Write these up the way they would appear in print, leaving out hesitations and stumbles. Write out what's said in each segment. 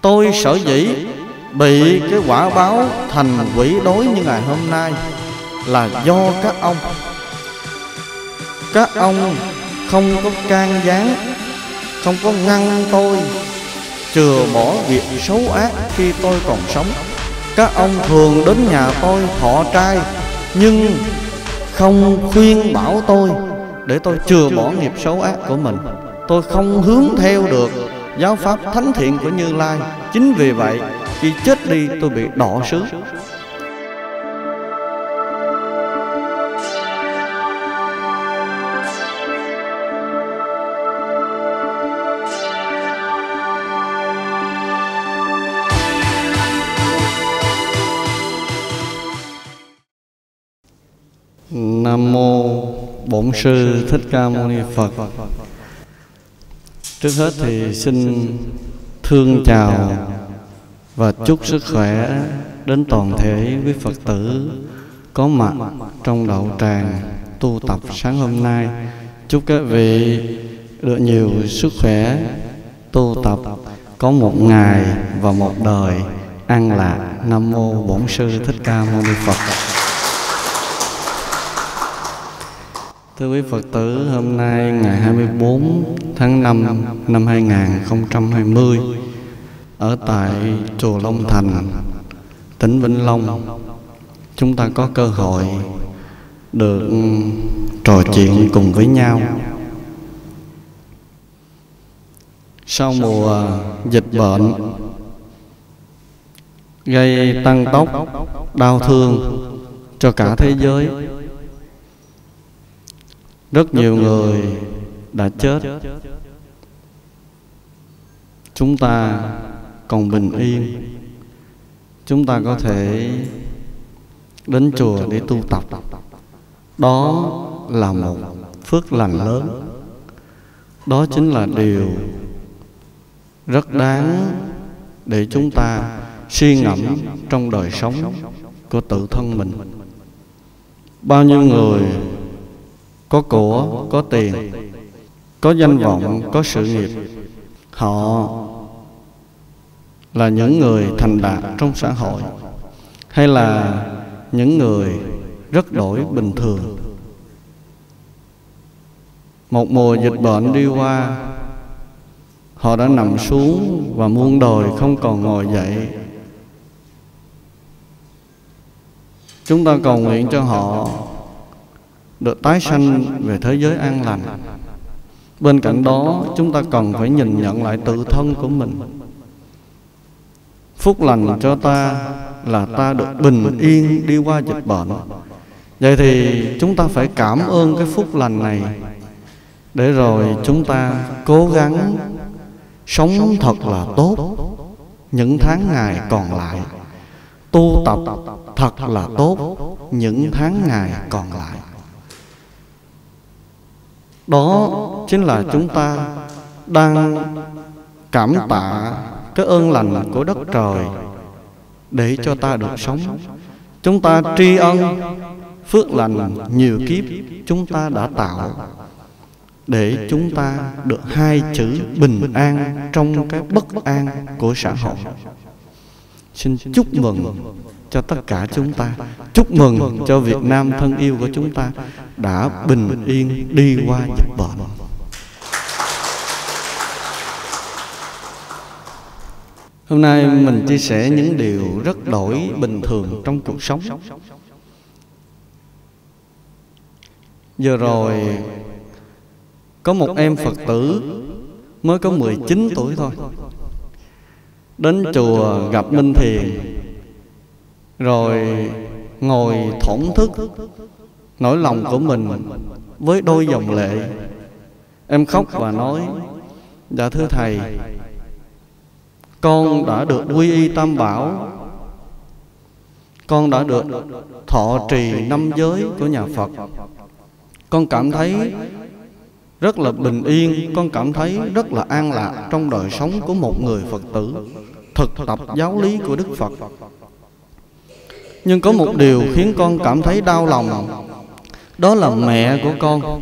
Tôi sở dĩ bị cái quả báo thành quỷ đói như ngày hôm nay là do các ông. Các ông không có can gián, không có ngăn tôi chừa bỏ việc xấu ác khi tôi còn sống. Các ông thường đến nhà tôi thọ trai, nhưng không khuyên bảo tôi để tôi chừa bỏ nghiệp xấu ác của mình. Tôi không hướng theo được giáo pháp thánh thiện của Như Lai. Chính vì vậy khi chết đi tôi bị đọa xứ. Nam mô Bổn Sư Thích Ca Mâu Ni Phật. Trước hết thì xin thương chào và chúc sức khỏe đến toàn thể quý Phật tử có mặt trong đạo tràng tu tập sáng hôm nay. Chúc các vị được nhiều sức khỏe tu tập, có một ngày và một đời an lạc. Nam mô Bổn Sư Thích Ca Mâu Ni Phật. Thưa quý Phật tử, hôm nay ngày 24 tháng 5 năm 2020 ở tại chùa Long Thành, tỉnh Vĩnh Long, chúng ta có cơ hội được trò chuyện cùng với nhau. Sau mùa dịch bệnh gây tăng tốc đau thương cho cả thế giới, rất nhiều người đã chết. Chúng ta còn bình yên, chúng ta có thể đến chùa để tu tập. Đó là một phước lành lớn. Đó chính là điều rất đáng để chúng ta suy ngẫm trong đời sống của tự thân mình. Bao nhiêu người có của, có tiền, có danh vọng, có sự nghiệp, họ là những người thành đạt trong xã hội, hay là những người rất đổi bình thường. Một mùa dịch bệnh đi qua, họ đã nằm xuống và muôn đời không còn ngồi dậy. Chúng ta cầu nguyện cho họ được tái sanh về thế giới an lành. Bên cạnh đó, chúng ta cần phải nhìn nhận lại tự thân của mình. Phúc lành cho ta là ta được bình yên đi qua dịch bệnh. Vậy thì chúng ta phải cảm ơn cái phúc lành này, để rồi chúng ta cố gắng sống thật là tốt những tháng ngày còn lại, tu tập thật là tốt những tháng ngày còn lại. Đó chính là chúng ta đang cảm tạ cái ơn lành của đất trời để cho ta được sống. Chúng ta tri ân phước lành nhiều kiếp chúng ta đã tạo, để chúng ta được hai chữ bình an trong cái bất an của xã hội. Xin chúc mừng cho tất cả chúng ta, chúc mừng cho Việt Nam thân yêu của chúng ta đã bình yên đi qua dịch bệnh. Hôm nay mình chia sẻ những điều rất đổi bình thường trong cuộc sống. Vừa rồi có một em Phật tử mới có 19 tuổi thôi, đến chùa gặp Minh Thiền, rồi ngồi thổn thức nỗi lòng của mình với đôi dòng lệ. Em khóc và nói: dạ thưa thầy, con đã được quy y Tam Bảo, con đã được thọ trì 5 giới của nhà Phật, con cảm thấy rất là bình yên, con cảm thấy rất là an lạc trong đời sống của một người Phật tử thực tập giáo lý của Đức Phật. Nhưng có một điều khiến con cảm thấy đau lòng, đó là mẹ của con.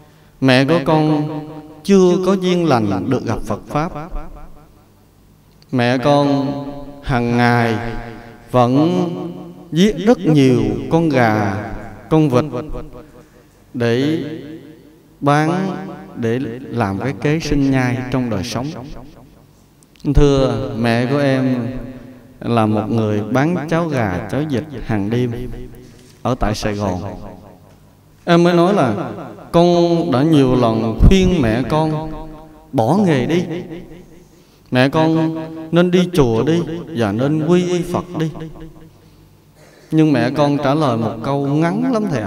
Mẹ của con chưa có duyên lành được gặp Phật Pháp. mẹ con hàng ngày vẫn giết rất nhiều con gà, con vịt để bán, để làm cái kế sinh nhai trong đời sống. Thưa, mẹ của em là một người bán cháo gà, cháo vịt hàng đêm ở tại Sài Gòn. Em mới nói là con đã nhiều lần khuyên mẹ con bỏ nghề đi, mẹ con nên đi chùa đi và nên quy y Phật đi. Nhưng mẹ con trả lời một câu ngắn lắm thầy ạ: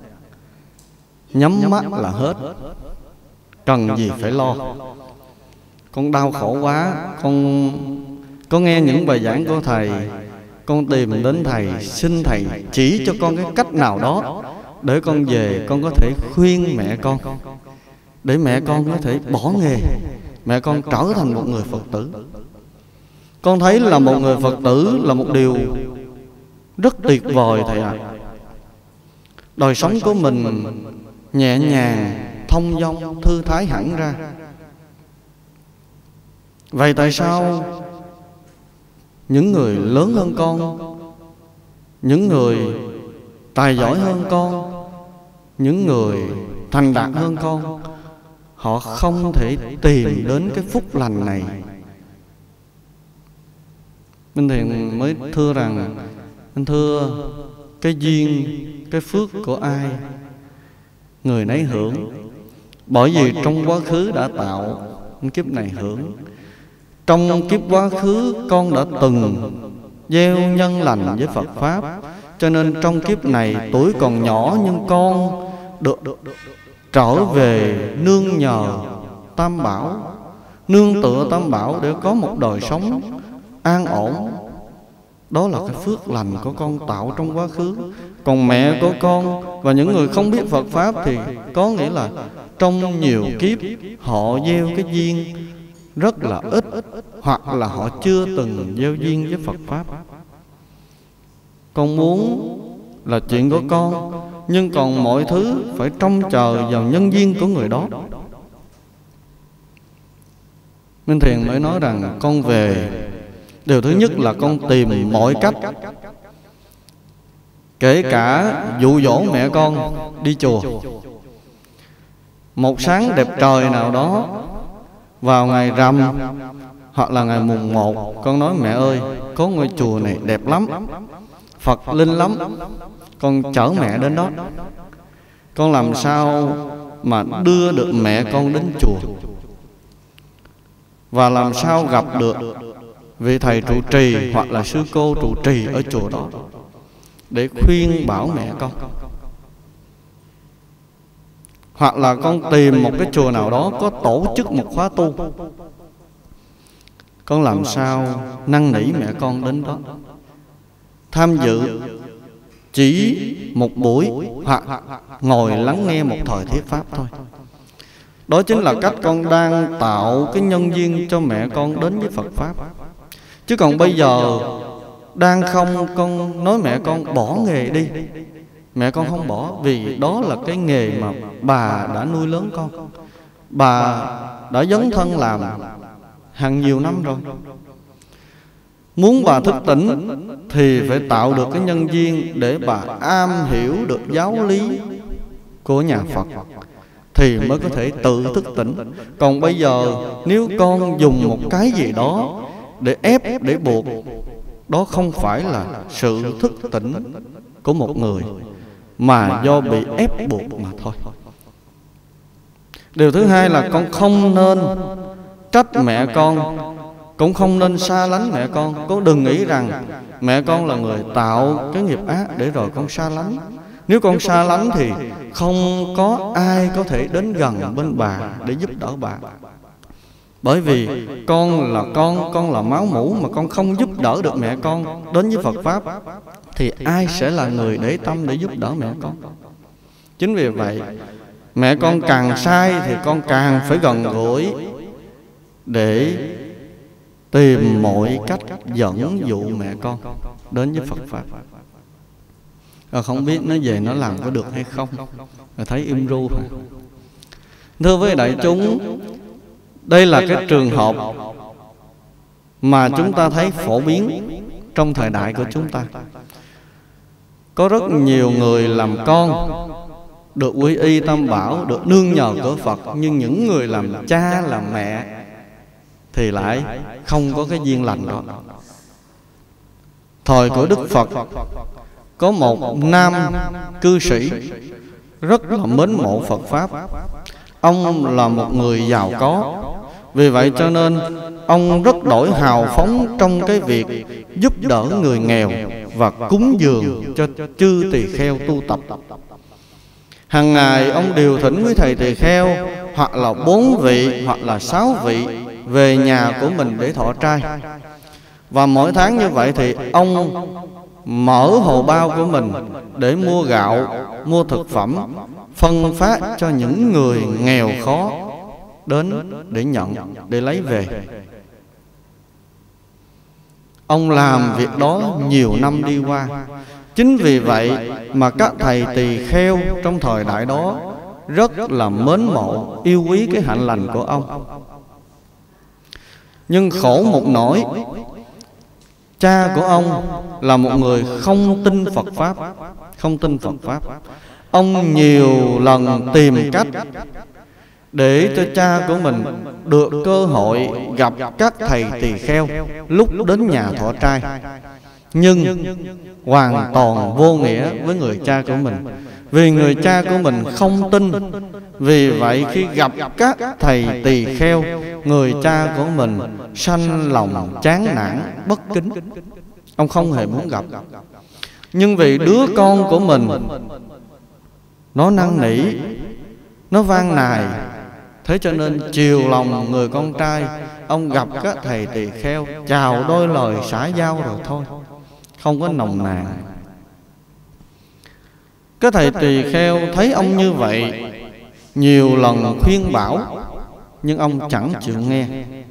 nhắm mắt là hết, cần gì phải lo. Con đau khổ quá, con có nghe những bài giảng của thầy, con tìm đến thầy, xin thầy chỉ cho con cái cách nào đó để con về con có thể khuyên mẹ con, để mẹ con có thể bỏ nghề, mẹ con trở thành một người Phật tử. Con thấy là một người Phật tử là một điều rất tuyệt vời thầy ạ. Đời sống của mình nhẹ nhàng, thông dong, thư thái hẳn ra. Vậy tại sao những người lớn hơn con, những người tài giỏi hơn con, những người thành đạt hơn con, họ không thể tìm đến cái phúc lành này? Minh Thiện mới thưa rằng, anh thưa, cái duyên, cái phước của ai người nấy hưởng. Bởi vì trong quá khứ đã tạo, kiếp này hưởng. Trong kiếp quá khứ con đã từng gieo nhân lành với Phật Pháp, cho nên trong kiếp này tuổi còn nhỏ nhưng con được trở về nương nhờ Tam Bảo, nương tựa Tam Bảo để có một đời sống an ổn. Đó là cái phước lành của con tạo trong quá khứ. Còn mẹ của con và những người không biết Phật Pháp thì có nghĩa là trong nhiều kiếp họ gieo cái duyên rất là ít, hoặc là họ chưa từng gieo duyên với Phật Pháp. Con muốn là chuyện của con, nhưng còn mọi thứ phải trông chờ vào nhân duyên của người đó. Minh Thiền mới nói rằng con về, điều thứ nhất là con tìm mọi cách, kể cả dụ dỗ mẹ con đi chùa. Một sáng đẹp trời nào đó vào ngày rằm hoặc là ngày mùng 1, con nói mẹ ơi, có ngôi chùa này đẹp lắm, Phật linh lắm, con chở mẹ đến đó. Con làm sao mà đưa được mẹ con đến chùa, và làm sao gặp được vị thầy trụ trì hoặc là sư cô trụ trì ở chùa đó để khuyên bảo mẹ con. Hoặc là con tìm một cái chùa nào đó có tổ chức một khóa tu, con làm sao năn nỉ mẹ con đến đó tham dự chỉ một buổi, hoặc ngồi lắng nghe một thời thuyết pháp thôi. Đó chính là cách con đang tạo cái nhân duyên cho mẹ con đến với Phật Pháp. Chứ còn bây giờ đang không, con nói mẹ con bỏ nghề đi, mẹ con không bỏ, vì đó là cái nghề mà bà đã nuôi lớn con, bà đã dấn thân làm hàng nhiều năm rồi. Muốn bà thức tỉnh thì phải tạo được cái nhân duyên để bà am hiểu được giáo lý của nhà Phật, thì mới có thể tự thức tỉnh. Còn bây giờ nếu con dùng một cái gì đó để ép, để buộc, đó không phải là sự thức tỉnh của một người, mà do bị ép buộc mà thôi. Điều thứ hai là con không nên trách mẹ con, cũng không nên xa lánh mẹ con. Con đừng nghĩ rằng mẹ con là người tạo cái nghiệp ác để rồi con xa lánh. Nếu con xa lánh thì không có ai có thể đến gần bên bà để giúp đỡ bà. Bởi vì con là máu mủ, mà con không giúp đỡ được mẹ con đến với Phật Pháp thì ai sẽ là người để tâm để giúp đỡ mẹ con? Chính vì vậy, mẹ con càng sai thì con càng phải gần gũi để tìm mọi cách dẫn dụ mẹ con đến với Phật Pháp. Không biết nó về nó làm có được hay không, thấy im ru. Thưa với đại chúng, đây là cái trường hợp mà chúng ta thấy phổ biến trong thời đại của chúng ta. Có rất nhiều người làm con được quy y Tam Bảo, được nương nhờ cửa Phật, nhưng những người làm cha làm mẹ thì lại không có cái duyên lành đó. Thời của Đức Phật có một nam cư sĩ rất là mến mộ Phật Pháp. Ông là một người giàu có, vì vậy cho nên ông rất đổi hào phóng trong cái việc giúp đỡ người nghèo và cúng dường cho chư tỳ kheo tu tập. Hàng ngày ông điều thỉnh quý thầy tỳ kheo hoặc là 4 vị hoặc là 6 vị về nhà của mình để thọ trai. Và mỗi tháng như vậy thì ông mở hồ bao của mình để mua gạo, mua thực phẩm, phân phát cho những người nghèo khó đến để nhận, để lấy về. Ông làm việc đó nhiều năm đi qua. Chính vì vậy mà các thầy tỳ kheo trong thời đại đó rất là mến mộ, yêu quý cái hạnh lành của ông. Nhưng khổ một nỗi, cha của ông là một người không tin Phật Pháp, không tin Phật Pháp. Ông nhiều lần tìm cách để cho cha của mình được cơ hội gặp các thầy tỳ kheo lúc đến nhà thọ trai, nhưng hoàn toàn vô nghĩa với người cha của mình, vì người cha của mình không tin. Vì vậy khi gặp các thầy tỳ kheo, người cha của mình sanh lòng chán nản, bất kính. Ông không hề muốn gặp. Nhưng vì đứa con của mình nó năn nỉ, nó van nài, thế cho nên chiều lòng người con trai, ông gặp các thầy tỳ kheo, chào đôi lời xã giao rồi thôi, không có nồng nàn. Các thầy tỳ kheo thấy ông như vậy, nhiều lần khuyên bảo, nhưng ông chẳng chịu nghe.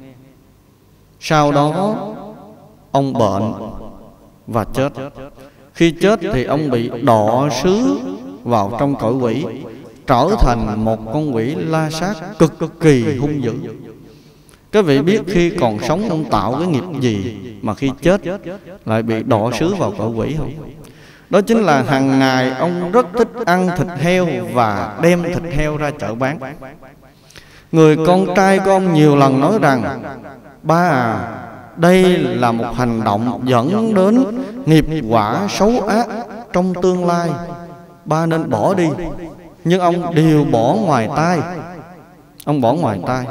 Sau đó ông bệnh và chết. Khi chết thì ông bị đọa xứ vào trong cõi quỷ, trở thành một con quỷ la sát cực kỳ hung dữ. Các vị biết khi còn sống ông tạo cái nghiệp gì mà khi chết lại bị đọa xứ vào cõi quỷ không? Đó chính là hàng ngày ông rất thích ăn thịt heo và đem thịt heo ra chợ bán. Người con trai của ông nhiều lần nói rằng: ba à, đây là một hành động dẫn đến nghiệp quả xấu ác trong tương lai, ba nên bỏ đi. Nhưng ông đều bỏ ngoài tai. Ông bỏ ngoài tai.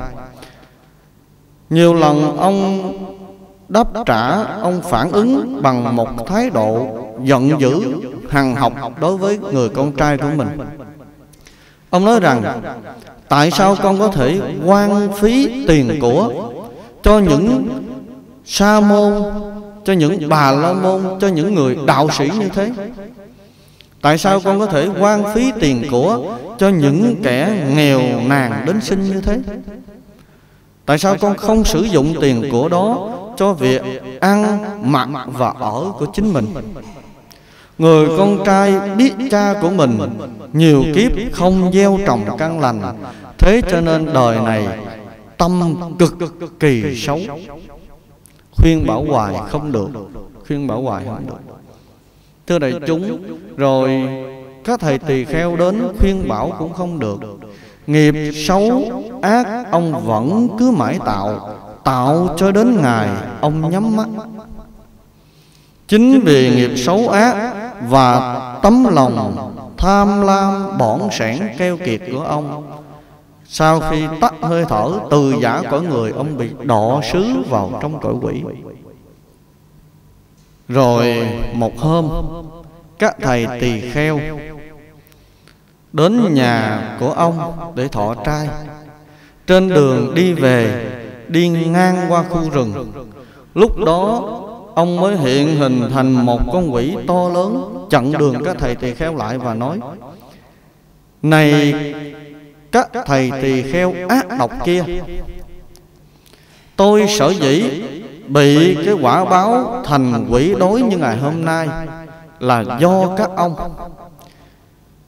Nhiều lần ông đáp trả, ông phản ứng bằng một thái độ giận dữ, hằn học đối với người con trai của mình. Ông nói rằng: tại sao con có thể hoang phí tiền của cho những sa môn, cho những bà la môn, cho những người đạo sĩ như thế? Tại sao con có thể hoang phí tiền của cho những kẻ nghèo nàn đến sinh như thế? Tại sao con không sử dụng tiền của đó cho việc ăn, mặc và ở của chính mình? Người con trai biết cha của mình nhiều kiếp không gieo trồng căn lành, thế cho nên đời này tâm cực kỳ xấu. Khuyên bảo hoài không được, khuyên bảo hoài không được. Thưa đại chúng, rồi các thầy tỳ kheo đến khuyên bảo cũng không được. Nghiệp xấu ác ông vẫn cứ mãi tạo cho đến ngày ông nhắm mắt. Chính vì nghiệp xấu ác và tấm lòng tham lam bỏn sẻn keo kiệt của ông, sau khi tắt hơi thở từ giả cõi người, ông bị đọa xứ vào trong cõi quỷ. Rồi một hôm, các thầy tỳ kheo đến nhà của ông để thọ trai. Trên đường đi về, đi ngang qua khu rừng, lúc đó ông mới hiện hình thành một con quỷ to lớn, chặn đường các thầy tỳ kheo lại và nói: này các thầy tỳ kheo ác độc kia, tôi sở dĩ bị cái quả báo thành quỷ đói như ngày hôm nay là do các ông.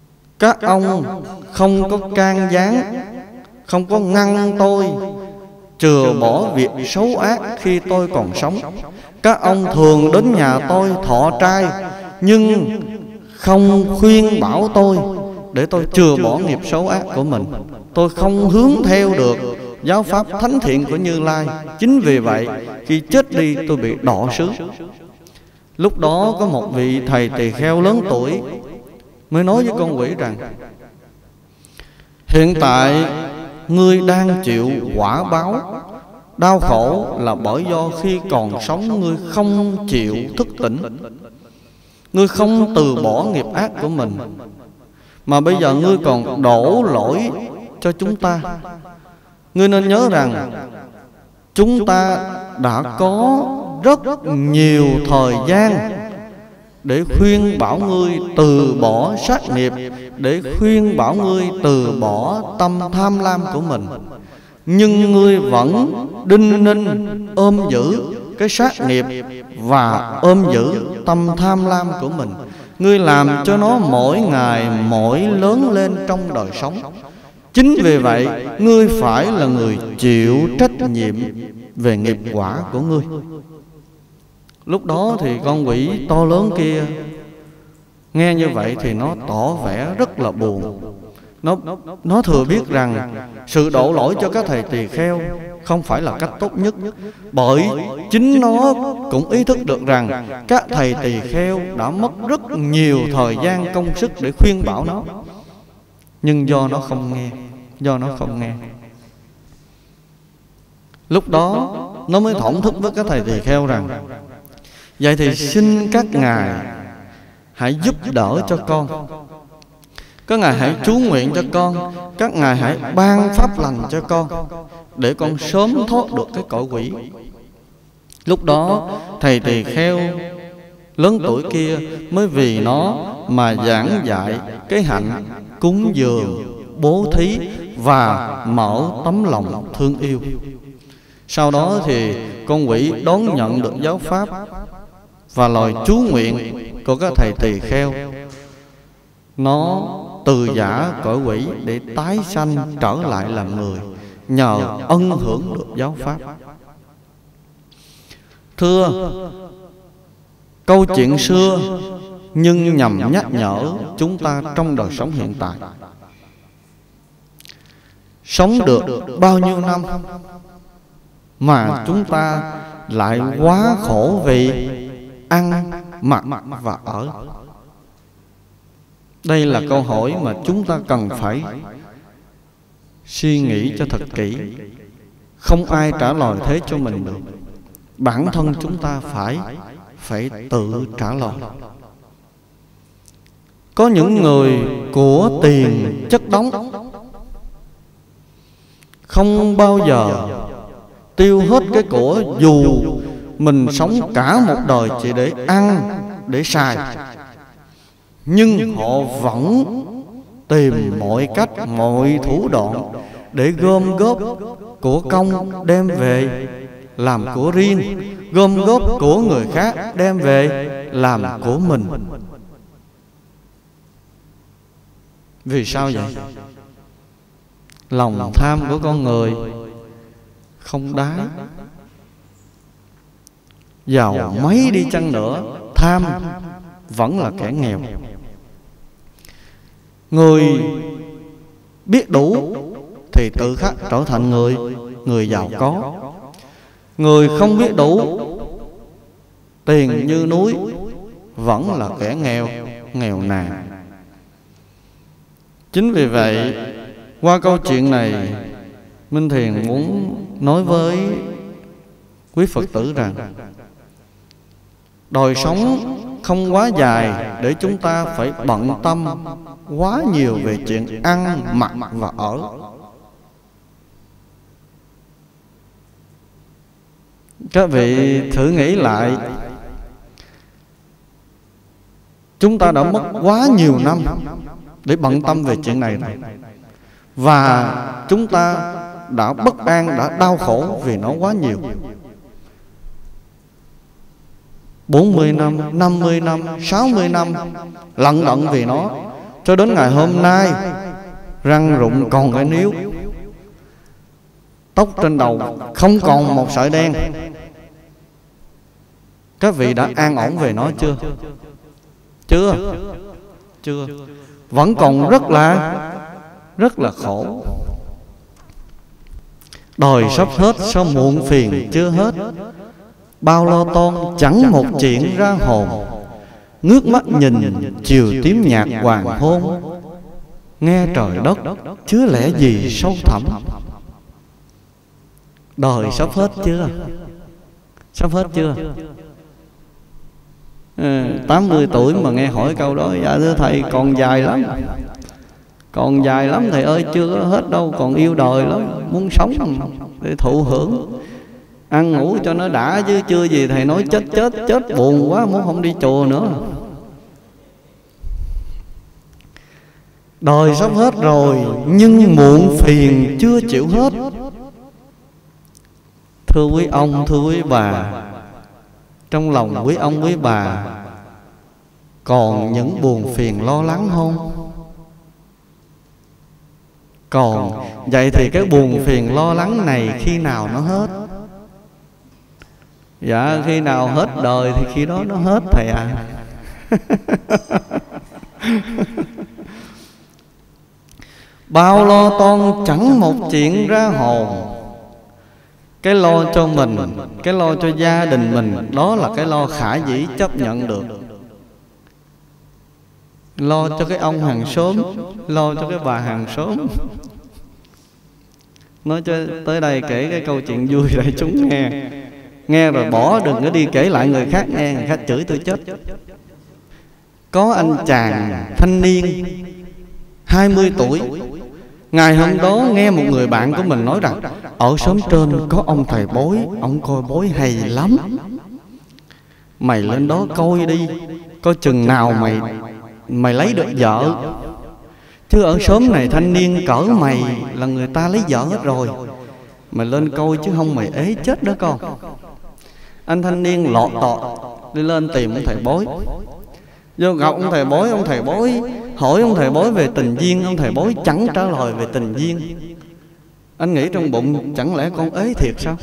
Các ông không có can gián, không có ngăn tôi chừa bỏ việc xấu ác khi tôi còn sống. Các ông thường đến nhà tôi thọ trai, nhưng không khuyên bảo tôi để tôi chừa bỏ nghiệp xấu ác của mình. Tôi không hướng theo được giáo pháp thánh thiện của Như Lai. Chính vì vậy khi chết đi tôi bị đọa xứ. Lúc đó có một vị thầy tỳ kheo lớn tuổi mới nói với con quỷ rằng: hiện tại ngươi đang chịu quả báo đau khổ là bởi do khi còn sống ngươi không chịu thức tỉnh, ngươi không từ bỏ nghiệp ác của mình, mà bây giờ ngươi còn đổ lỗi cho chúng ta. Ngươi nên nhớ rằng chúng ta đã có rất nhiều thời gian để khuyên bảo ngươi từ bỏ sát nghiệp, để khuyên bảo ngươi từ bỏ tâm tham lam của mình, nhưng ngươi vẫn đinh ninh ôm giữ cái sát nghiệp và ôm giữ tâm tham lam của mình. Ngươi làm cho nó mỗi ngày mỗi lớn lên trong đời sống. Chính vì vậy ngươi phải là người chịu trách nhiệm về nghiệp quả của ngươi. Lúc đó thì con quỷ to lớn kia nghe như vậy thì nó tỏ vẻ rất là buồn. Nó thừa biết rằng sự đổ lỗi cho các thầy tỳ kheo không phải là cách tốt nhất, bởi chính nó cũng ý thức được rằng các thầy tỳ kheo đã mất rất nhiều thời gian công sức để khuyên bảo nó, nhưng do nó không nghe. Lúc đó nó mới thổn thức với các thầy tỳ kheo rằng: vậy thì xin các ngài hãy giúp đỡ cho con, các ngài hãy chú nguyện cho con, các ngài hãy ban pháp lành cho con, để con sớm thoát được cái cõi quỷ. Lúc đó thầy tỳ kheo lớn tuổi kia mới vì nó mà giảng dạy cái hạnh cúng dường, bố thí và mở tấm lòng thương yêu. Sau đó thì con quỷ đón nhận được giáo pháp và lời chú nguyện của các thầy tỳ kheo. Nó từ giả cõi quỷ để tái sanh trở lại làm người, nhờ ân hưởng được giáo pháp. Thưa, câu chuyện xưa nhưng nhằm nhắc nhở chúng ta trong đời sống hiện tại. Sống được bao nhiêu năm mà chúng ta lại quá khổ vì ăn, mặc và ở? Đây là câu hỏi mà chúng ta cần phải suy nghĩ cho thật kỹ. Không ai trả lời thế cho mình được. Bản thân chúng ta phải tự trả lời. Có những người của tiền chất đống, không bao giờ tiêu hết cái của, dù mình sống cả một đời chỉ để ăn, để xài, nhưng họ vẫn tìm mọi cách, mọi thủ đoạn để gom góp của công đem về làm của riêng, gom góp của người khác đem về làm của mình. Vì sao vậy? Lòng tham của con người không đáy. Giàu mấy đi chăng nữa, tham vẫn là kẻ nghèo. Người biết đủ thì tự khắc trở thành người giàu có. Người không biết đủ, tiền như núi, vẫn là kẻ nghèo nàn. Chính vì vậy, qua câu chuyện này, Minh Thiền muốn nói với quý Phật tử rằng đời sống không quá dài để chúng ta phải bận tâm quá nhiều về chuyện ăn, mặc và ở. Các vị thử nghĩ lại, chúng ta đã mất quá nhiều năm để bận tâm về chuyện này, và chúng ta đã bất an, đã đau khổ vì nó quá nhiều. 40 năm, 50 năm, 60 năm lận đận vì nó, cho đến ngày hôm nay răng rụng còn cái níu. tóc trên đầu không còn một sợi đen. Các vị đã an ổn về nó chưa? Chưa. Vẫn còn rất là khổ. Đời sắp hết, sao muộn phiền chưa hết. Bao lo toan chẳng một chuyện ra hồn. Ngước mắt nhìn chiều tím nhạt hoàng hôn. Nghe trời đất chứa lẽ gì sâu thẳm. Đời sắp hết chưa? Sắp hết chưa? 80 tuổi mà nghe hỏi câu đó: dạ thưa thầy còn dài lắm. Còn dài lắm thầy ơi, chưa có hết đâu. Còn yêu đời lắm, muốn sống để thụ hưởng, ăn ngủ cho nó đã chứ chưa gì thầy nói chết buồn quá, muốn không đi chùa nữa. Đời sắp hết rồi nhưng muộn phiền chưa chịu hết. Thưa quý ông, thưa quý bà, trong lòng quý ông quý bà còn những buồn phiền lo lắng không? Còn. Vậy thì cái buồn phiền lo lắng này khi nào nó hết? Dạ khi nào hết đời thì khi đó nó hết thầy ạ. Bao lo toan chẳng một chuyện ra hồn. Cái lo cho mình, cái lo cho gia đình mình, đó là cái lo khả dĩ chấp nhận được. Lo cho cái ông hàng xóm, lo cho cái bà hàng xóm. Nói cho tới đây kể cái câu chuyện vui để chúng nghe. Nghe rồi bỏ, đừng có đi kể lại người khác nghe, người khác chửi tôi chết. Có anh chàng thanh niên 20 tuổi. Ngày hôm đó nghe một người bạn của mình nói rằng ở xóm trên có ông thầy bói, ông coi bói hay lắm. Mày lên đó coi đi, coi chừng nào mày lấy được vợ. Chứ ở xóm này thanh niên cỡ mày là người ta lấy vợ hết rồi. Mày lên coi chứ không mày ế chết đó con. Anh thanh niên lọt tọt đi lên tìm ông thầy bói. Vô gặp ông thầy bói hỏi ông thầy bói về tình duyên. Ông thầy bói chẳng trả lời về tình duyên. Anh nghĩ trong bụng chẳng lẽ con ế thiệt sao?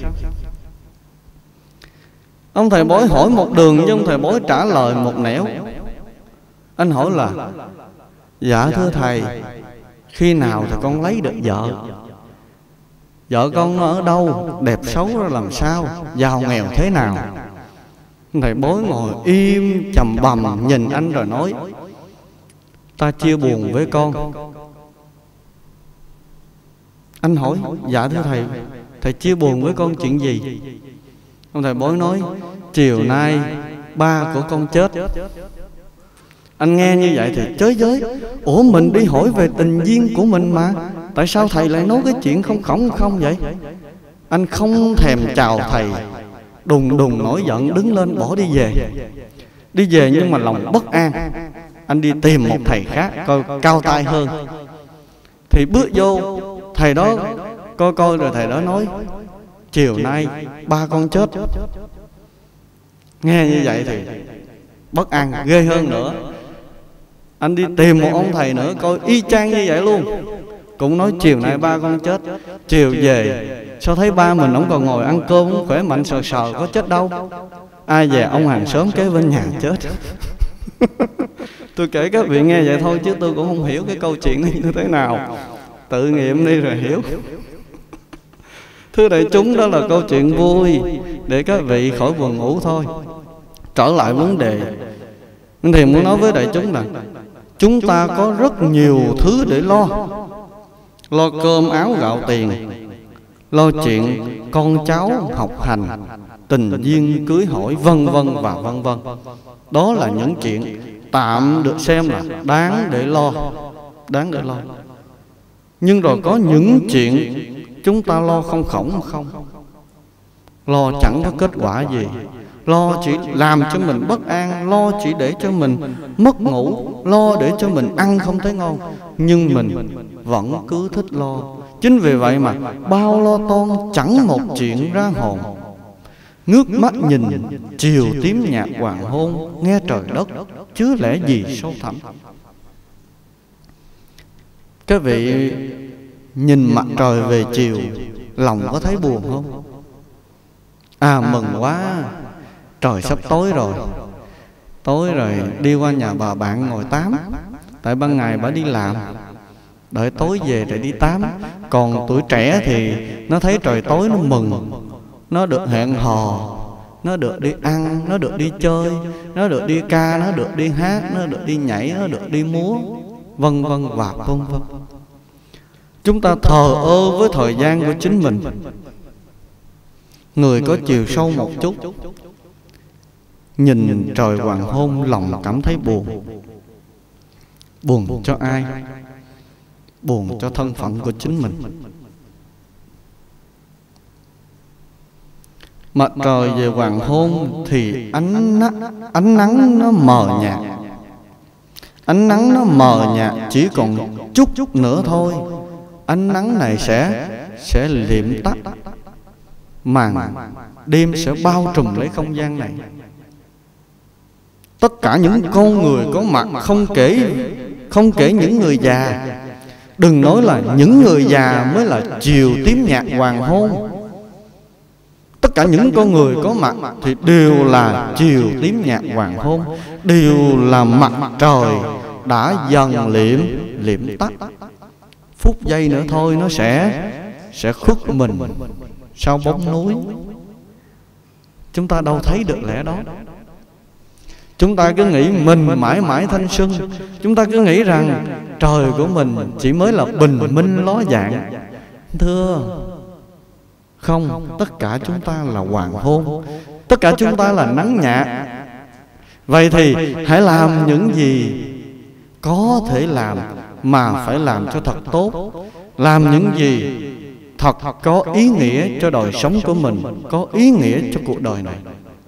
Ông thầy bói hỏi một đường nhưng ông thầy bói trả lời một nẻo. Anh hỏi là: dạ thưa thầy, khi nào thì con lấy được vợ? Vợ con nó ở đâu? Đẹp xấu ra làm sao? Giàu nghèo thế nào? Thầy bói ngồi im trầm bầm nhìn anh rồi nói: ta chia buồn với con. Anh hỏi: dạ thưa thầy, thầy chia buồn với con chuyện gì? Ông thầy bói nói: chiều nay ba của con chết. Anh nghe như vậy thì chới giới: ủa mình đi hỏi về tình duyên của mình mà, tại sao thầy lại nói cái chuyện không vậy? Anh không thèm chào thầy, đùng nổi giận đứng lên bỏ đi về. Đi về nhưng mà lòng bất an. Anh đi tìm một thầy khác coi cao tay hơn. Thì bước vô thầy đó coi rồi thầy đó nói: chiều nay ba con chết. Nghe như vậy thì bất an ghê hơn nữa. Anh đi tìm một ông thầy nữa coi y chang như vậy luôn, cũng nói chiều nay ba con chết. Chiều về sao thấy ba mình ông còn ngồi ăn cơm khỏe mạnh sờ có chết đâu. Ai về ông hàng xóm kế bên nhà chết. Tôi kể các vị nghe vậy thôi chứ tôi cũng không hiểu cái câu chuyện này như thế nào. Tự nghiệm đi rồi hiểu. Thưa đại chúng, đó là câu chuyện vui để các vị khỏi buồn ngủ thôi. Trở lại vấn đề, thì muốn nói với đại chúng là chúng ta có rất nhiều thứ để lo. Lo cơm áo gạo tiền, lo chuyện con cháu học hành, tình duyên cưới hỏi, vân vân và vân vân. Đó là những chuyện tạm được xem là đáng để lo. Nhưng rồi có những chuyện chúng ta lo không khổng không, lo chẳng có kết quả gì, lo chỉ làm cho mình bất an, lo chỉ để cho mình mất ngủ, lo để cho mình ăn không thấy ngon, nhưng mình vẫn cứ thích lo. Chính vì vậy mà bao lo toan chẳng một chuyện ra hồn. Ngước mắt nhìn chiều tím nhạt hoàng hôn, nghe trời đất chứa lẽ gì sâu thẳm. Các vị nhìn mặt trời về chiều lòng có thấy buồn không? Mừng quá, trời sắp tối rồi. Tối rồi đi qua nhà bà bạn ngồi tám. Tại ban ngày bà đi làm, đợi tối về rồi đi tám. Còn tuổi trẻ thì nó thấy trời tối nó mừng. Nó được hẹn hò, nó được đi ăn, nó được đi chơi, nó được đi ca, nó được đi hát, nó được đi nhảy, nó được đi múa, vân vân và vân vân. Chúng ta thờ ơ với thời gian của chính mình. Người có chiều sâu một chút, nhìn trời hoàng hôn lòng cảm thấy buồn. Buồn cho ai? Buồn cho thân phận của chính mình. Mặt trời về hoàng hôn thì ánh nắng nó mờ nhạt. Ánh nắng nó mờ nhạt, chỉ còn chút nữa thôi ánh nắng này sẽ liệm tắt. Màn đêm sẽ bao trùm lấy không gian này. Tất cả những con người có mặt, không kể những người già. Đừng nói là những người già mới là chiều tím nhạt hoàng hôn. Tất cả những con người có mặt thì đều là chiều tím nhạt hoàng hôn, đều là mặt trời đã dần liệm tắt. Phút giây nữa thôi nó sẽ khuất mình sau bóng núi. Chúng ta đâu thấy được lẽ đó. Chúng ta cứ nghĩ mình mãi mãi thanh xuân. Chúng ta cứ nghĩ rằng trời của mình chỉ mới là bình minh ló dạng. Thưa, không, tất cả chúng ta là hoàng hôn, tất cả chúng ta là nắng nhạt. Vậy thì hãy làm những gì có thể làm, mà phải làm cho thật tốt. Làm những gì thật có ý nghĩa cho đời sống của mình, có ý nghĩa cho cuộc đời này.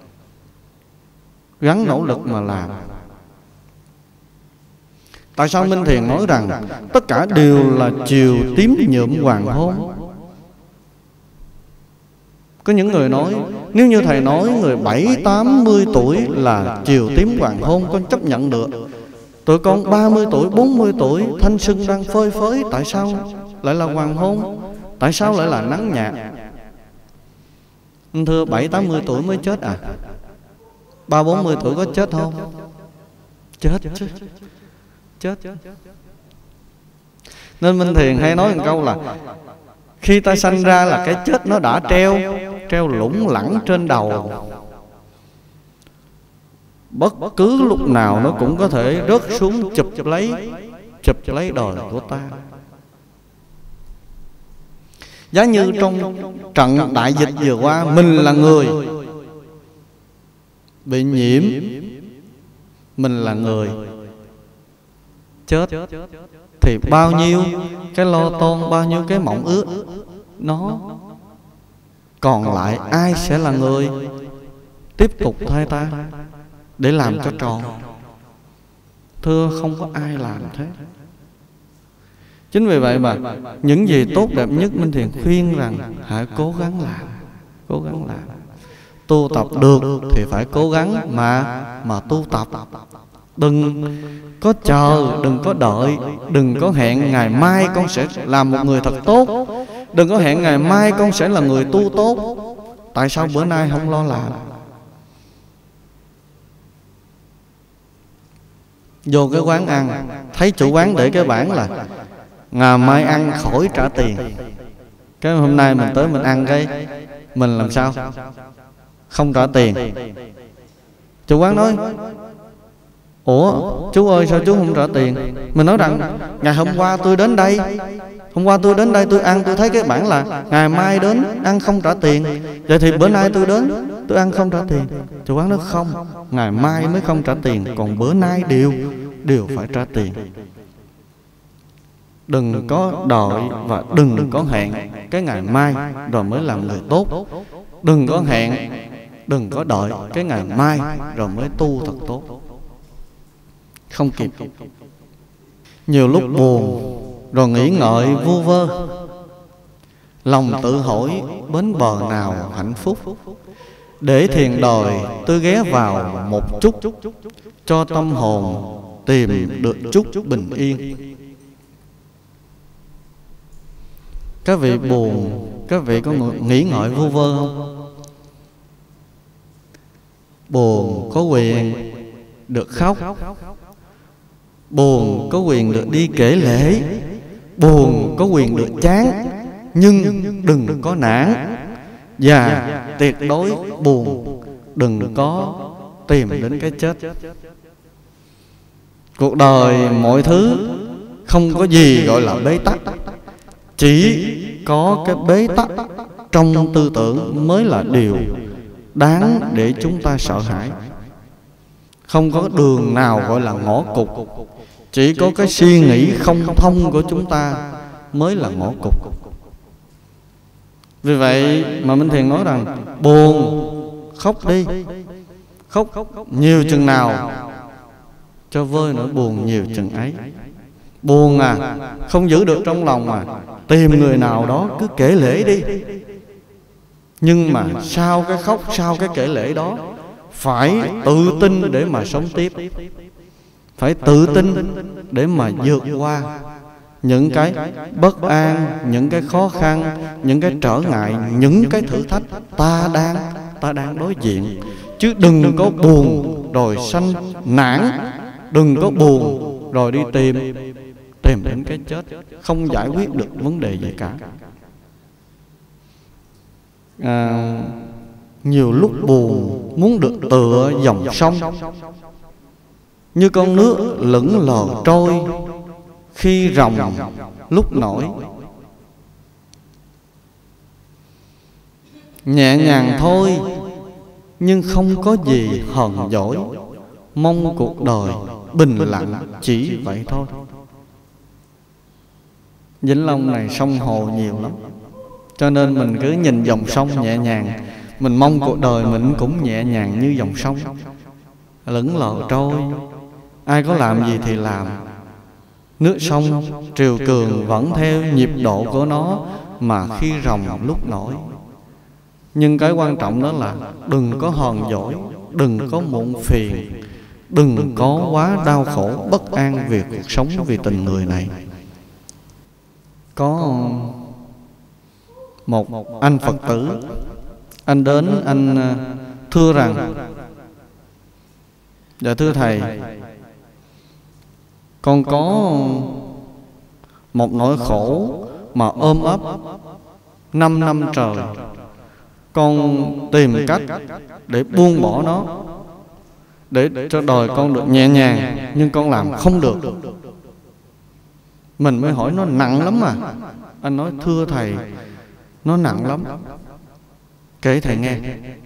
Gắng nỗ lực mà làm. Tại sao Minh Thiền nói rằng tất cả đều là chiều tím nhuộm hoàng hôn? Có những người nói, nếu như thầy nói người 70-80 tuổi là chiều tím hoàng hôn, con chấp nhận được. Tụi con 30 tuổi, 40 tuổi, thanh xuân đang phơi phới, tại sao lại là hoàng hôn? Tại sao lại là nắng nhạt? Thưa, 70-80 tuổi mới chết à? 30-40 tuổi có chết không? Chết chứ. Chết. Nên Minh Thiền hay nói một câu là khi ta sanh ra là cái chết nó đã treo lủng lẳng trên đầu. Bất cứ lúc nào nó cũng có thể rớt xuống chụp lấy đời của ta. Giá như trong trận đại dịch vừa qua, mình là người bị nhiễm, mình là người chết, thì bao nhiêu cái lo toan, bao nhiêu cái mộng ước nó còn lại, ai sẽ là người tiếp tục thay ta để làm cho tròn? Thưa, không có ai làm thế. Chính vì vậy mà những gì tốt đẹp nhất Minh Thiền khuyên rằng hãy cố gắng làm. Cố gắng làm. Tu tập được thì phải cố gắng mà tu tập. Đừng có chờ, đừng có đợi, đừng có hẹn ngày mai con sẽ làm một người thật tốt, đừng có hẹn ngày mai con sẽ là người tu tốt. Tại sao bữa nay không lo làm? Vô cái quán ăn, thấy chủ quán để cái bảng là ngày mai ăn khỏi trả tiền. Cái hôm nay mình tới mình ăn cái mình làm sao? Không trả tiền. Chủ quán nói: ủa chú ơi, sao chú không trả tiền? Mình nói rằng ngày hôm qua tôi đến đây, tôi ăn, tôi thấy cái bảng là ngày mai đến ăn không trả tiền. Vậy thì bữa nay tôi đến, tôi ăn không trả tiền. Chủ quán nói không, ngày mai mới không trả tiền, còn bữa nay đều phải trả tiền. Đừng có đợi và đừng có hẹn cái ngày mai rồi mới làm người tốt. Đừng có hẹn, đừng có đợi cái ngày mai rồi mới tu thật tốt. Không kịp. Nhiều lúc buồn rồi nghĩ ngợi vu vơ, lòng tự hỏi bến bờ nào hạnh phúc. Để thiền đời tôi ghé vào một chút, cho tâm hồn tìm được chút bình yên. Các vị buồn Các vị có nghĩ ngợi vu vơ không? Buồn có quyền được khóc, buồn có quyền được đi kể lễ, buồn có quyền được chán, nhưng đừng có nản. Và tuyệt đối buồn đừng có tìm đến cái chết. Cuộc đời mọi thứ không có gì gọi là bế tắc, chỉ có cái bế tắc trong tư tưởng mới là điều đáng để chúng ta sợ hãi. Không có đường nào gọi là ngõ cụt, chỉ có cái suy nghĩ không thông của chúng ta mới là ngõ cụt. Vì vậy mà Minh Thiền nói rằng buồn khóc đi, khóc nhiều chừng nào cho vơi nỗi buồn nhiều chừng ấy. Buồn à, không giữ được trong lòng mà tìm người nào đó cứ kể lễ đi. Nhưng mà sau cái khóc, sau cái kể lễ đó, phải tự tin để mà sống tiếp, phải tự tin để mà vượt qua những cái bất an, những cái khó khăn, những cái trở ngại, những cái thử thách ta đang đối diện. Chứ đừng có buồn rồi sanh nản, đừng có buồn rồi đi tìm đến cái chết, không giải quyết được vấn đề gì cả. Nhiều lúc buồn muốn được tựa dòng sông, như con nước lững lờ trôi khi ròng lúc nổi. Nhẹ nhàng thôi nhưng không có gì hờn dỗi, mong cuộc đời bình lặng chỉ vậy thôi. Vĩnh Long này sông hồ nhiều lắm, cho nên mình cứ nhìn dòng sông nhẹ nhàng, mình mong cuộc đời mình cũng nhẹ nhàng như dòng sông lững lờ trôi. Ai có làm gì thì làm, nước sông triều cường vẫn theo nhịp độ của nó mà khi ròng lúc nổi. Nhưng cái quan trọng đó là đừng có hờn dỗi, đừng có muộn phiền, đừng có quá đau khổ bất an vì cuộc sống, vì tình người này. Có một anh Phật tử, anh đến anh thưa rằng: dạ thưa thầy, con có một nỗi khổ mà ôm ấp 5 năm trời. Con tìm cách để buông bỏ nó, để cho đời con được nhẹ nhàng, nhưng con làm không được. Mình mới hỏi nó nặng lắm à? Anh nói thưa thầy, nó nặng lắm. Kể thầy nghe.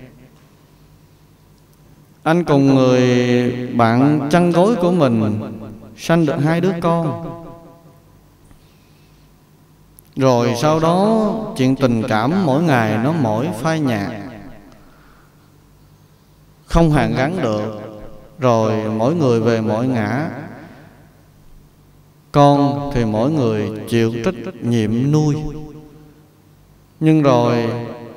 Anh cùng người bạn chăn gối của mình sanh được 2 đứa con. Rồi sau đó chuyện tình cảm mỗi ngày nó mỗi phai nhạt, không hàn gắn được. Rồi mỗi người về mỗi ngã. Con thì mỗi người chịu trách nhiệm nuôi. Nhưng rồi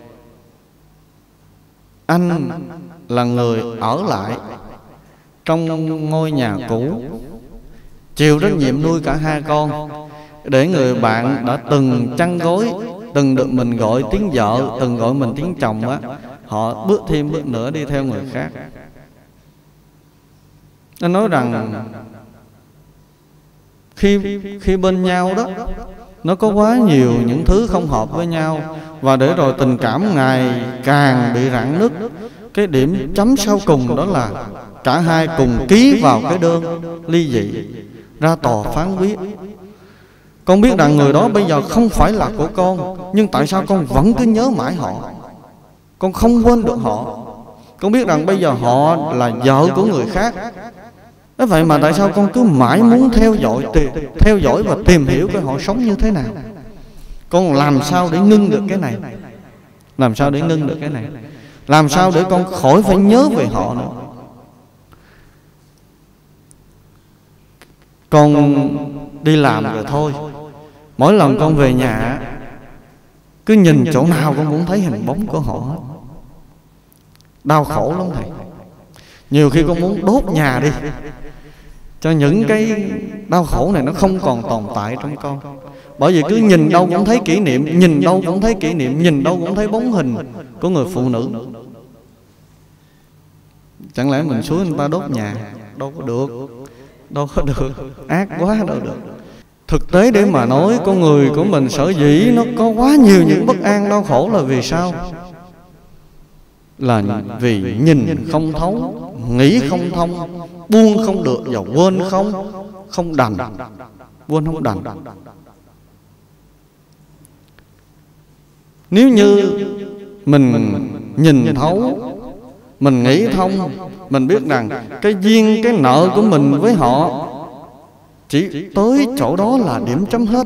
anh là người ở lại trong ngôi nhà cũ, chịu trách nhiệm nuôi cả 2 con. Để người bạn đã từng chăn gối, từng được mình gọi tiếng vợ, từng gọi mình tiếng chồng á, họ bước thêm bước nữa đi theo người khác. Nó nói rằng khi bên nhau đó, nó có quá nhiều những thứ không hợp với nhau. Và để rồi tình cảm ngày càng bị rạn nứt. Cái điểm chấm sau cùng đó là cả hai cùng ký vào cái đơn ly dị, ra tòa phán quyết. Con biết rằng người đó bây giờ không phải là của con, nhưng tại sao con vẫn cứ nhớ mãi họ, con không quên được họ. Con biết rằng bây giờ họ là vợ của người khác. Thế vậy mà tại sao con cứ mãi muốn theo dõi và tìm hiểu cái họ sống như thế nào? Con làm sao để ngưng được cái này? Làm sao để ngưng được cái này? Làm sao để con khỏi phải nhớ về họ nữa? Con đi làm rồi thôi, mỗi lần con về nhà cứ nhìn chỗ nào con cũng thấy hình bóng của họ hết. Đau khổ lắm thầy. Nhiều khi con muốn đốt nhà đi, cho những cái đau khổ này nó không còn tồn tại trong con. Bởi vì cứ nhìn đâu cũng thấy kỷ niệm, nhìn đâu cũng thấy kỷ niệm, nhìn đâu cũng thấy bóng hình của người phụ nữ. Chẳng lẽ mình xúi người ta đốt nhà? Đâu có được, đâu có được, ác quá đâu được. Thực tế để mà nói, con người của mình sở dĩ nó có quá nhiều những bất an đau khổ là vì sao? Là vì nhìn không thấu, nghĩ không thông, buông không được và quên không đành. Quên không đành. Nếu như mình nhìn thấu, mình nghĩ thông, mình biết rằng cái duyên, cái nợ của mình với họ chỉ tới chỗ đó là điểm chấm hết.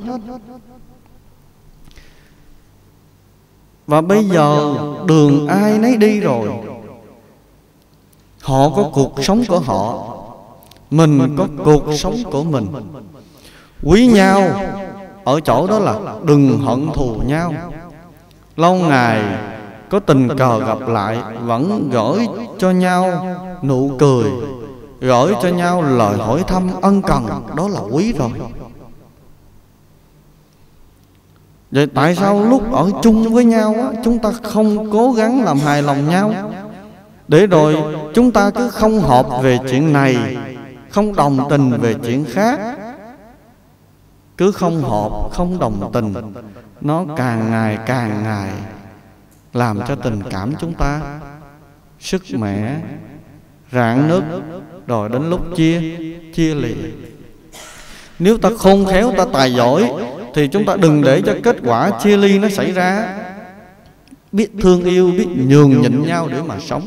Và bây giờ đường ai nấy đi rồi. Họ có cuộc sống của họ, mình có cuộc sống của mình. Quý nhau ở chỗ đó là đừng hận thù nhau. Lâu ngày có tình cờ gặp lại, vẫn gửi cho nhau nụ cười, gửi cho nhau lời hỏi thăm ân cần, đó là quý rồi. Vậy tại sao lúc ở chung với nhau chúng ta không cố gắng làm hài lòng nhau, để rồi chúng ta cứ không hợp về chuyện này, không đồng tình về chuyện khác, cứ không hợp, không đồng tình, nó càng ngày làm cho tình cảm chúng ta sức mẻ, rạn nứt, rồi đến lúc chia lìa. Nếu ta khôn khéo, ta tài giỏi, thì chúng ta đừng để cho kết quả chia ly nó xảy ra. Biết thương yêu, biết nhường nhịn nhau để mà sống,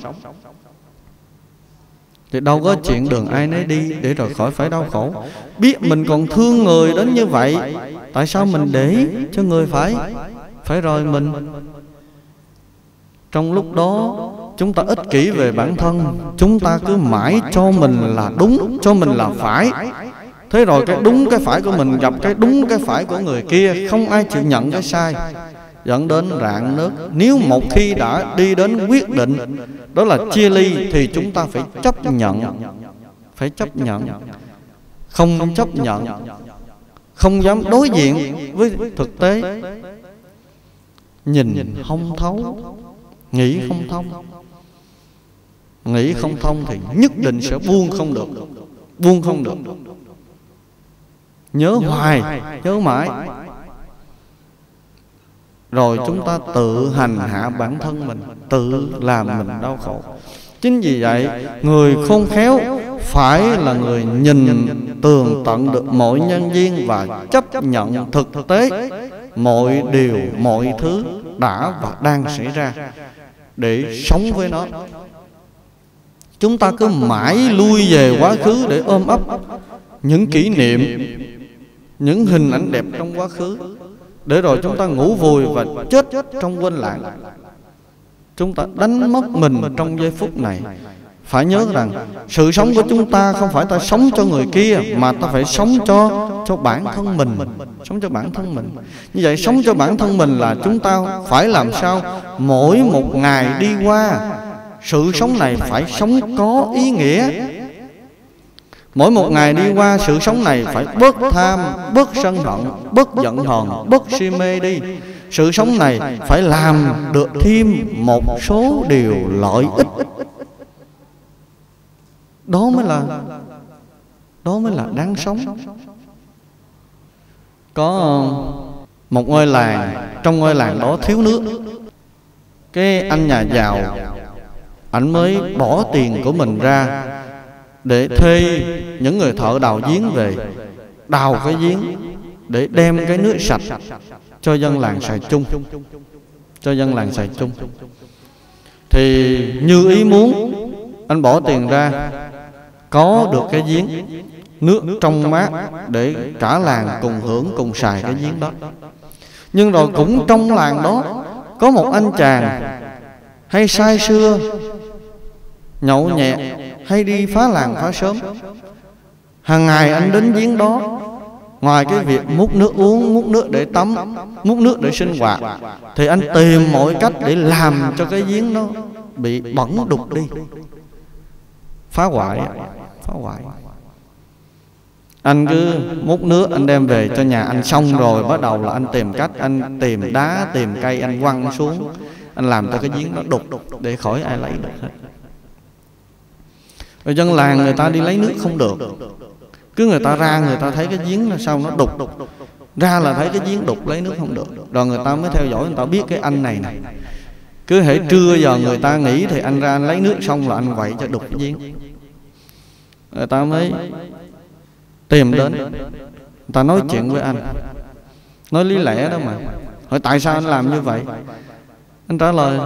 thì đâu có chuyện đường ai nấy đi để rồi khỏi phải đau khổ. Biết mình còn thương người đến như vậy, tại sao mình để cho người phải rời mình? Trong lúc đó chúng ta ích kỷ về bản thân, chúng ta cứ mãi cho mình là đúng, cho mình là phải. Thế rồi cái đúng cái phải của mình gặp cái đúng cái phải của người kia, không ai chịu nhận cái sai, dẫn đến rạn nứt. Nếu một khi đã đi đến quyết định đó là chia ly, thì chúng ta phải chấp nhận. Phải chấp nhận. Không chấp nhận, không dám đối diện với thực tế, nhìn không thấu, nghĩ không thông. Nghĩ không thông thì nhất định sẽ buông không được. Buông không được, nhớ hoài, nhớ mãi, rồi chúng ta tự hành hạ bản thân mình, tự làm mình đau khổ. Chính vì vậy, người khôn khéo phải là người nhìn tường tận được mọi nhân duyên và chấp nhận thực tế mọi điều, mọi thứ đã và đang xảy ra để sống với nó. Chúng ta cứ mãi lui về quá khứ để ôm ấp những kỷ niệm, những hình ảnh đẹp trong quá khứ, để rồi chúng ta ngủ vùi và chết trong quên lãng. Chúng ta đánh mất mình trong giây phút này. Phải nhớ rằng sự sống của chúng ta không phải ta sống cho người kia, mà ta phải sống cho bản thân mình. Sống cho bản thân mình. Như vậy sống cho bản thân mình là chúng ta phải làm sao mỗi một ngày đi qua, sự sống này phải sống có ý nghĩa. Mỗi một ngày đi qua, sự sống này phải bớt tham, bớt sân hận, bớt giận hờn, bớt si mê đi. Sự sống này phải làm được thêm một số điều lợi ích. Đó mới là đáng sống. Có một ngôi làng, trong ngôi làng đó thiếu nước. Cái anh nhà giàu, ảnh mới bỏ tiền của mình ra để thuê những người thợ đào giếng về, đào cái giếng để đem cái nước sạch cho dân làng xài chung. Cho dân làng xài chung. Thì như ý muốn, anh bỏ tiền ra, có được cái giếng nước trong mát để cả làng cùng hưởng, cùng xài cái giếng đó. Nhưng rồi cũng trong làng đó có một anh chàng hay say sưa, nhậu nhẹt, hay đi phá làng phá xóm. Hàng ngày anh đến giếng đó, ngoài cái việc múc nước uống, múc nước để tắm, múc nước để sinh hoạt, thì anh tìm mọi cách để làm cho cái giếng nó bị bẩn đục đi, phá hoại. Anh cứ múc nước anh đem về cho nhà anh xong rồi, bắt đầu là anh tìm cách, anh tìm đá, tìm cây, anh quăng xuống, anh làm cho cái giếng nó đục để khỏi ai lấy được hết. Rồi dân làng người ta đi lấy nước không được, cứ người ta ra người ta thấy cái giếng là sao nó đục, ra là thấy cái giếng đục lấy nước không được. Rồi người ta mới theo dõi, người ta biết cái anh này này, cứ hễ trưa giờ người ta nghỉ thì anh ra anh lấy nước xong là anh quậy cho đục cái giếng. Người ta mới tìm đến, người ta nói chuyện với anh, nói lý lẽ đó mà. Hỏi tại sao anh làm như vậy? Anh trả lời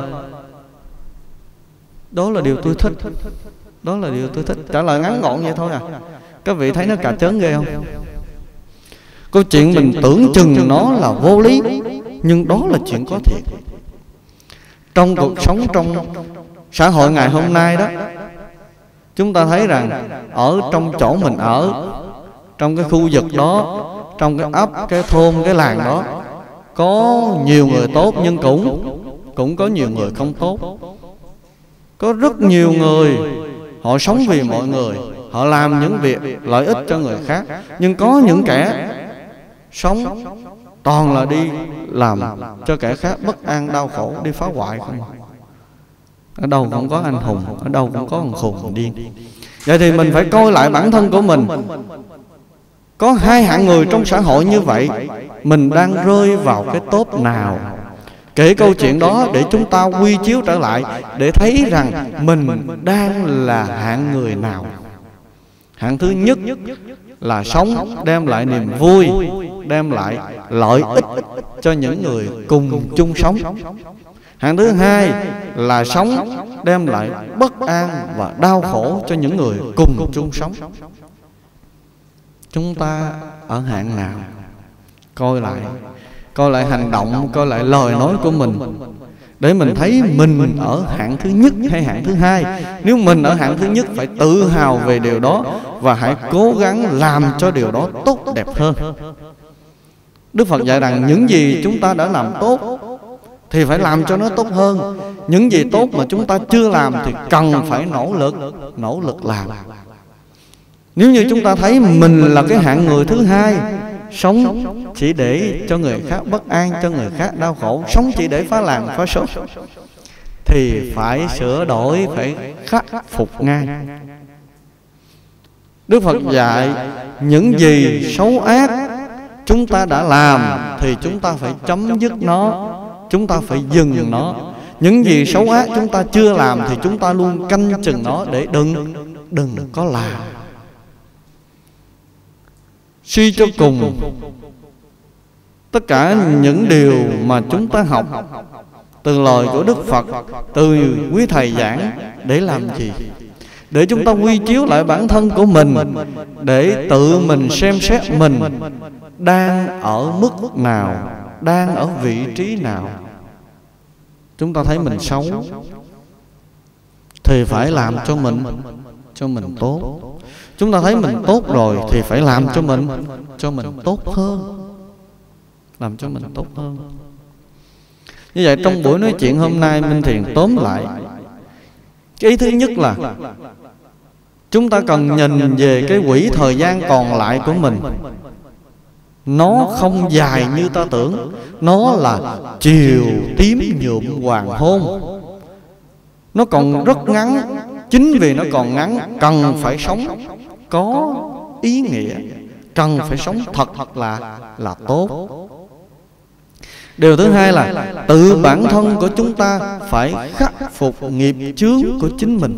đó là điều tôi thích, đó là điều tôi thích. Trả lời ngắn gọn vậy thôi à. Các vị thấy nó cà chớn ghê không? Câu chuyện mình tưởng chừng nó là vô lý, nhưng đó là chuyện có thiệt. Trong cuộc sống, trong xã hội ngày hôm nay đó, chúng ta thấy rằng ở trong chỗ mình ở, trong cái khu vực đó, trong cái ấp, cái thôn, cái làng đó, có nhiều người tốt, nhưng cũng có nhiều người không tốt. Có rất nhiều người họ sống vì mọi người, họ làm những việc lợi ích cho người khác. Nhưng có những kẻ sống toàn là đi làm cho kẻ khác bất an, đau khổ, đi phá hoại không. Ở đâu cũng có anh hùng, ở đâu cũng có thằng khùng, thằng điên. Vậy thì mình phải coi lại bản thân của mình. Có hai hạng người trong xã hội như vậy, mình đang rơi vào cái top nào? Kể câu chuyện đó để chúng ta quy chiếu trở lại, để thấy rằng mình đang là hạng người nào. Hạng thứ nhất là sống đem lại niềm vui, đem lại lợi ích cho những người cùng chung sống. Hạng thứ hai là sống đem lại bất an và đau khổ cho những người cùng chung sống. Chúng ta ở hạng nào? Coi lại hành động, coi lại lời nói của mình, để mình thấy mình ở hạng thứ nhất hay hạng thứ hai. Nếu mình ở hạng thứ nhất, phải tự hào về điều đó và hãy cố gắng làm cho điều đó tốt đẹp hơn. Đức Phật dạy rằng những gì chúng ta đã làm tốt thì phải làm cho nó tốt hơn. Những gì tốt mà chúng ta chưa làm thì cần phải nỗ lực làm. Nếu như chúng ta thấy mình là cái hạng người thứ hai, sống chỉ để cho người khác bất an, cho người khác đau khổ, sống chỉ để phá làng phá xóm, thì phải sửa đổi, phải khắc phục ngay. Đức Phật dạy những gì xấu ác chúng ta đã làm thì chúng ta phải chấm dứt nó, chúng ta phải dừng nó. Những gì xấu ác chúng ta chưa làm thì chúng ta luôn canh chừng nó để đừng có làm. Suy cho cùng, tất cả những điều mà chúng ta học từ lời của Đức Phật, từ quý thầy giảng, để làm gì? Để chúng ta quy chiếu lại bản thân của mình, để tự mình xem xét mình đang ở mức nào, đang ở vị trí nào. Chúng ta thấy mình xấu thì phải làm cho mình tốt. Chúng ta thấy mình tốt rồi thì phải làm cho mình tốt hơn, làm cho mình tốt hơn. Như vậy trong buổi nói chuyện hôm nay, Minh Thiền tóm lại, cái ý thứ nhất là chúng ta cần nhìn về cái quỹ thời gian còn lại của mình. Nó không dài như ta tưởng. Nó là chiều tím nhuộm hoàng hôn. Nó còn rất ngắn. Chính vì nó còn ngắn, cần phải sống có ý nghĩa, cần phải sống thật là tốt. Điều thứ hai là tự bản thân của chúng ta phải khắc phục nghiệp chướng của chính mình.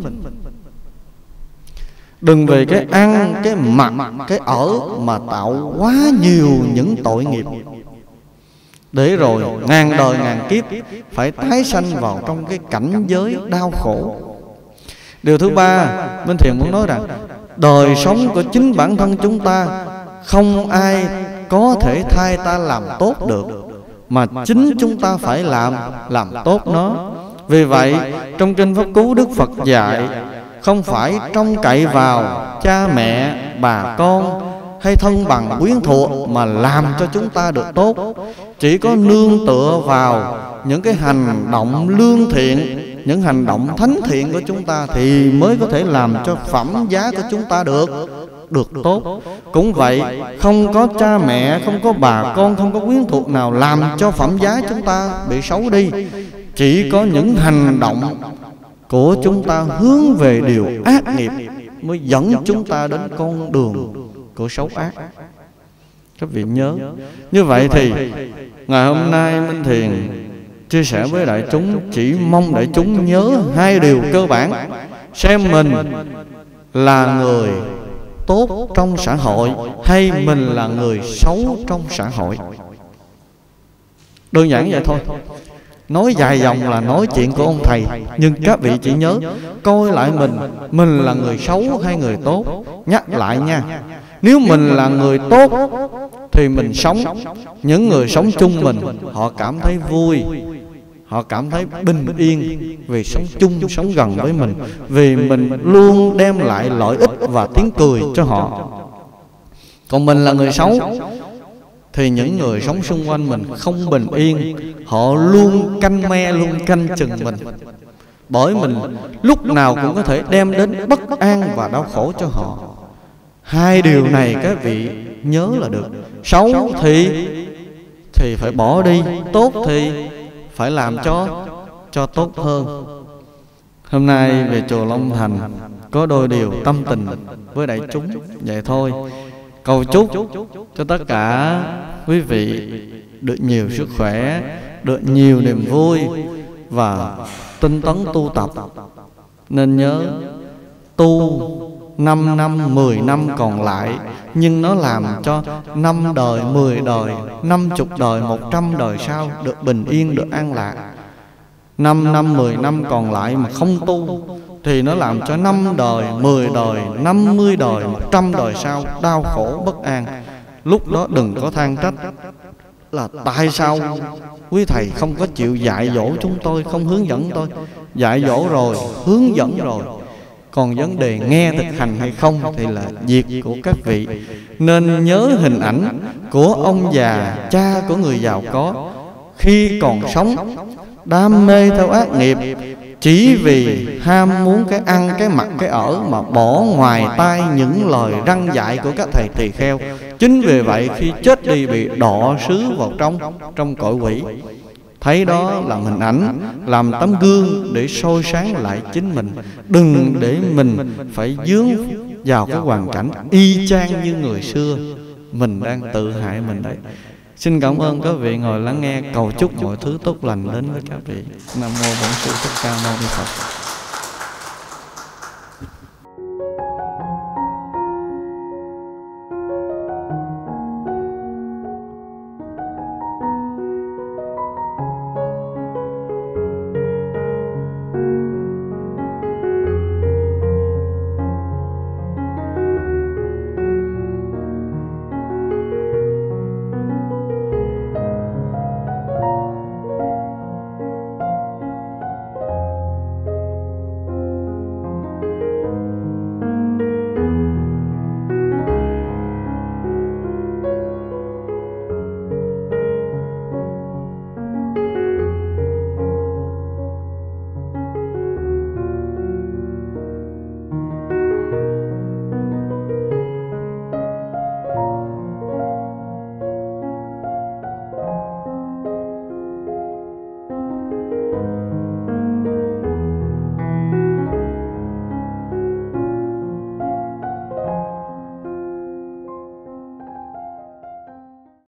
Đừng vì cái ăn, cái mặc, cái ở mà tạo quá nhiều những tội nghiệp, để rồi ngàn đời ngàn kiếp phải tái sanh vào trong cái cảnh giới đau khổ. Điều thứ ba, Minh Thiền muốn nói rằng đời sống của chính bản thân chúng ta không ai có thể thay ta làm tốt được, mà chính chúng ta phải làm tốt nó. Vì vậy trong Kinh Pháp Cú, Đức Phật dạy không phải trông cậy vào cha mẹ, bà con hay thân bằng quyến thuộc mà làm cho chúng ta được tốt. Chỉ có nương tựa vào những cái hành động lương thiện, những hành động thánh thiện của chúng ta thì mới có thể làm cho phẩm giá của chúng ta được được tốt. Cũng vậy, không có cha mẹ, không có bà con, không có quyến thuộc nào làm cho phẩm giá chúng ta bị xấu đi. Chỉ có những hành động của chúng ta hướng về điều ác nghiệp mới dẫn chúng ta đến con đường của xấu ác. Các vị nhớ. Như vậy thì ngày hôm nay Minh Thiền chia sẻ với đại chúng, chỉ mong đại chúng nhớ hai điều cơ bản. Xem mình là người tốt trong xã hội hay mình là người xấu trong xã hội. Đơn giản vậy thôi. Nói dài dòng là nói chuyện của ông thầy, nhưng các vị chỉ nhớ coi lại mình là người xấu hay người tốt. Nhắc lại nha, nếu mình là người tốt thì mình sống, những người sống chung mình họ cảm thấy vui, họ cảm thấy bình yên vì sống chung, sống gần với mình, vì mình luôn đem lại lợi ích và tiếng cười cho họ. Còn mình là người xấu thì những người sống xung quanh mình không bình yên, họ luôn canh me, luôn canh chừng mình, bởi mình lúc nào cũng có thể đem đến bất an và đau khổ cho họ. Hai điều này các vị nhớ là được. Xấu thì phải bỏ đi, tốt thì phải làm cho tốt hơn. Hôm nay về chùa Long Thành có đôi điều tâm tình với đại chúng vậy thôi. Cầu chúc cho tất cả quý vị được nhiều sức khỏe, được nhiều niềm vui và tinh tấn tu tập. Nên nhớ, tu 5 năm, 10 năm còn lại, nhưng nó làm cho 5 đời, 10 đời, 50 đời, 100 đời sau được bình yên, được an lạc. 5 năm, 10 năm còn lại mà không tu thì nó làm cho 5 đời, 10 đời, 50 đời, 100 đời sau đau khổ bất an. Lúc đó đừng có than trách là tại sao quý thầy không có chịu dạy dỗ chúng tôi, không hướng dẫn tôi. Dạy dỗ rồi, hướng dẫn rồi, còn vấn đề nghe thực hành hay không thì là việc của các vị. Nên nhớ hình ảnh của ông già, cha của người giàu có, khi còn sống đam mê theo ác nghiệp, chỉ vì ham muốn cái ăn, cái mặc, cái ở mà bỏ ngoài tai những lời răn dạy của các thầy tỳ kheo. Chính vì vậy khi chết đi bị đọa xứ vào trong cõi quỷ. Thấy đó làm hình ảnh, làm tấm gương để soi sáng lại chính mình. Đừng để mình phải dướng vào cái hoàn cảnh y chang như người xưa. Mình đang tự hại mình đấy. Xin cảm ơn các vị ngồi lắng nghe. Cầu chúc mọi thứ tốt lành đến với các vị. Nam mô Bổn Sư Thích Ca Mâu Ni Phật.